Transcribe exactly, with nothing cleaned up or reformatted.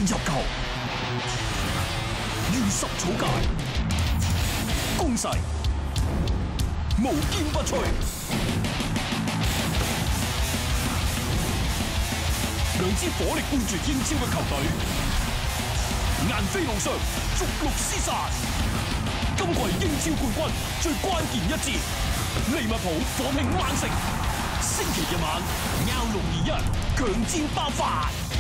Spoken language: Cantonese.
入球，如十草芥，攻勢無堅不摧。兩支火力冠絕英超嘅球隊，顏飛路上逐鹿廝殺。今季英超冠軍最關鍵一戰，利物浦訪興曼城。星期日晚，喵六二一強戰爆發。